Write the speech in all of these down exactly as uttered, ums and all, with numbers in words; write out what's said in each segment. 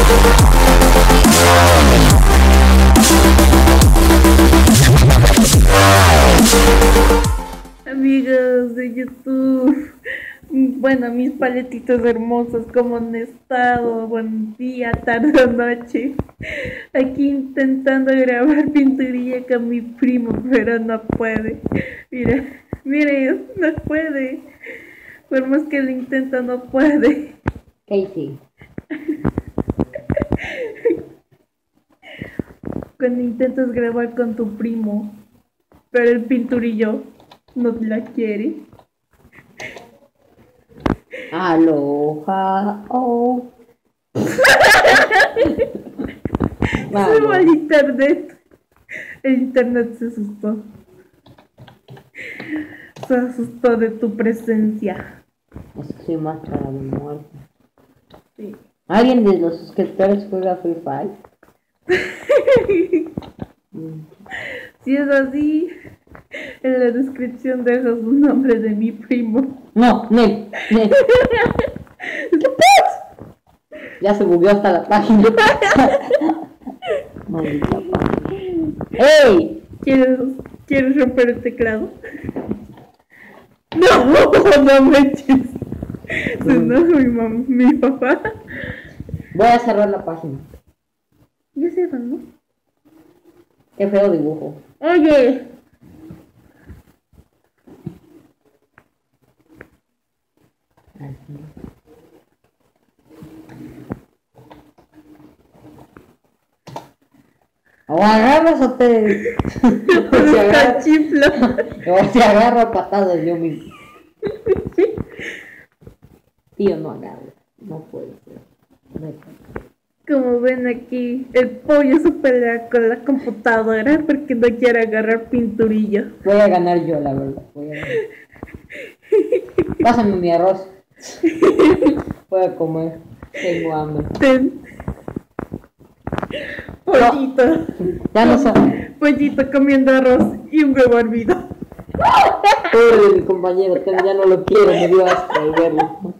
Amigos de YouTube, bueno, mis paletitos hermosos, ¿cómo han estado? Buen día, tarde o noche. Aquí intentando grabar pinturía con mi primo, pero no puede. Mira, miren, no puede. Por más que lo intenta, no puede. Casey. Cuando intentas grabar con tu primo, pero el pinturillo no la quiere. Aloha, oh. Se va el internet. El internet se asustó. Se asustó de tu presencia. Es que soy máscara de muerte. Sí. ¿Alguien de los suscriptores juega Free Fire? mm. Si es así, en la descripción dejas un nombre de mi primo. No, Nel, Nel. ¿Qué pasa? Ya se bugueó hasta la página. Maldita página. ¡Ey! ¿Quieres, ¿Quieres romper el teclado? No, no me eches. Se enoja mi mamá, mi papá. Voy a cerrar la página. Ya se van, ¿no? Qué feo dibujo. Oye. O agarras o te... o se agarra... chifla. O se agarra patadas yo mismo. Tío, no agarra. No puede ser. No. Como ven aquí, el pollo se pelea con la computadora porque no quiere agarrar pinturillo. Voy a ganar yo, la verdad. Voy a ganar. Pásame mi arroz. Voy a comer. Tengo hambre. Ten. Pollito. No. Ya no sabe. Pollito comiendo arroz y un huevo hervido. Pobre mi compañero, ya no lo quiero, me dio asco al verlo.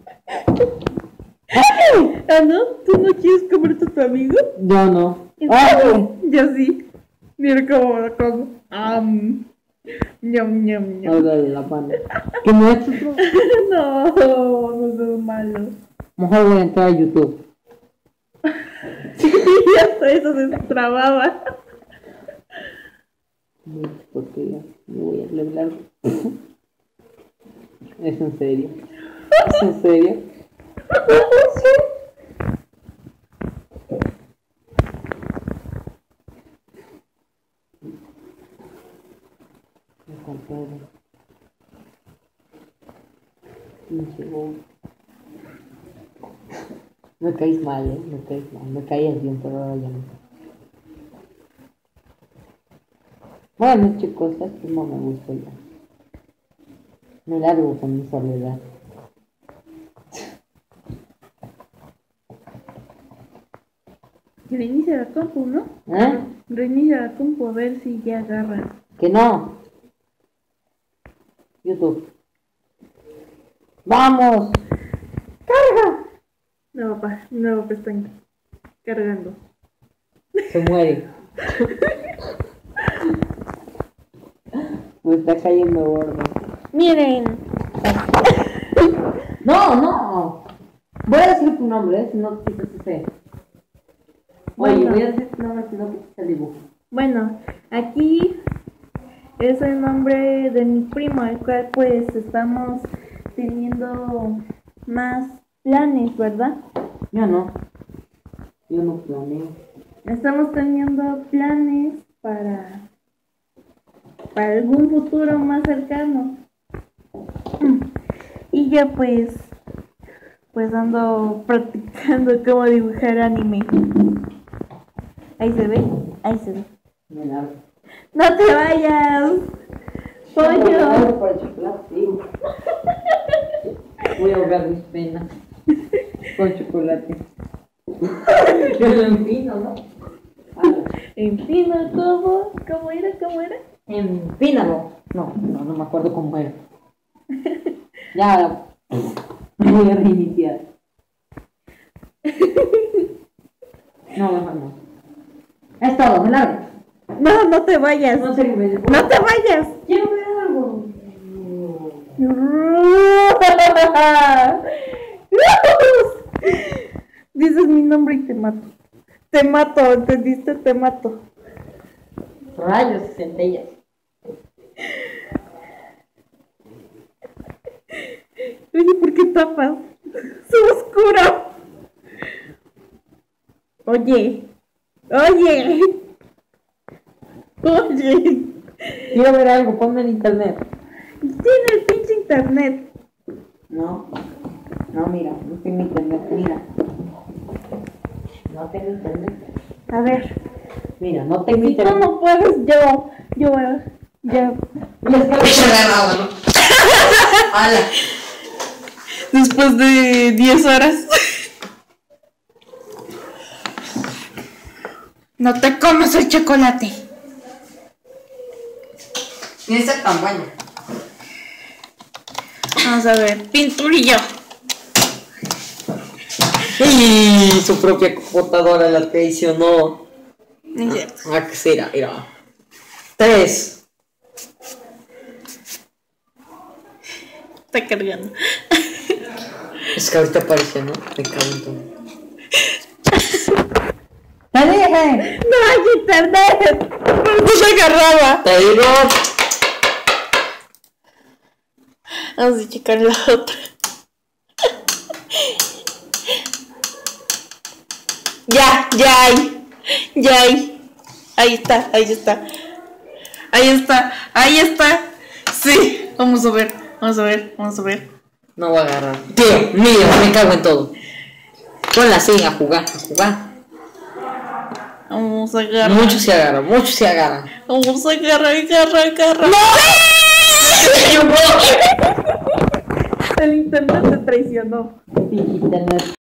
Ah, ¿no? ¿Tú no quieres comerte a tu amigo? Yo no. ¡Ay! Yo sí. Mira cómo lo como. Um, ñam, ñam, ñam. Háblale la mano. ¿Qué no es eso? No, no es malo. Mejor voy a entrar a YouTube. Sí, hasta eso se trababa. Porque ya me voy a hablar. Es en serio. Es en serio. Me caes mal, eh, me caes mal, me caías bien, pero ahora ya no. Bueno, chicos, esto no me gusta ya. Me largo con mi soledad. Reinicia la compu, ¿no? ¿Eh? Reinicia la compu a ver si ya agarra. Que no. YouTube. ¡Vamos! ¡Carga! No, papá, nuevo pestaña. Cargando. Se muere. Me está cayendo gordo. Miren. No, no. Voy a decir tu nombre, ¿eh? Si no quitas ese. Oye, Bueno. voy a decir tu nombre si no quitas el dibujo. Bueno, aquí es el nombre de mi primo, el cual pues estamos teniendo más planes, ¿verdad? Yo no. Yo no planeo. Estamos teniendo planes para, para algún futuro más cercano. Y ya pues, pues ando practicando cómo dibujar anime. Ahí se ve, ahí se ve. Me largo. ¡No te vayas! ¡Pollo! Para chocolate, digo. Voy a ahogar mis penas con chocolate. Yo lo empino, ¿no? Empina, ¿cómo? ¿Cómo era? ¿Cómo era? Empínalo. No, no, no me acuerdo cómo era. Ya, me voy a reiniciar. No, mejor no. Es todo, me largo. No, no te vayas. No sirve. No te vayas. Quiero ver algo. Dices mi nombre y te mato. Te mato, ¿entendiste? Te mato. Rayos y centellas. Oye, ¿por qué tapas? ¡Es oscuro! Oye. Oye. Oye. Quiero ver algo, ponme en internet. Tiene el pinche internet. No. No, mira, no tengo internet, mira. No tengo internet. A ver. Mira, no tengo Si tú internet. no puedes, yo. Yo. Yo. Y es que me he agarrado, ¿no? ¡Hala! Después de diez horas. No te comas el chocolate. Tiene que ser tan bueno. Vamos a ver. Pinturillo. Y su propia computadora la traicionó. Dice, Ah, ¿qué será? Mira. Tres. está cargando. Es que ahorita aparece, ¿no? Me cago en todo. ¡Te dije! No hay internet. No se agarraba. ¡Te digo! Vamos a checar la otra. Ya, ya hay. Ya hay. Ahí está, ahí está. Ahí está, ahí está. Sí, vamos a ver, vamos a ver, vamos a ver. No voy a agarrar. Tío, mira, me cago en todo. Ponla así, a jugar, a jugar. Vamos a agarrar. Mucho se agarra, mucho se agarra. Vamos a agarrar, agarrar, agarrar. ¡No! El internet te traicionó. Internet.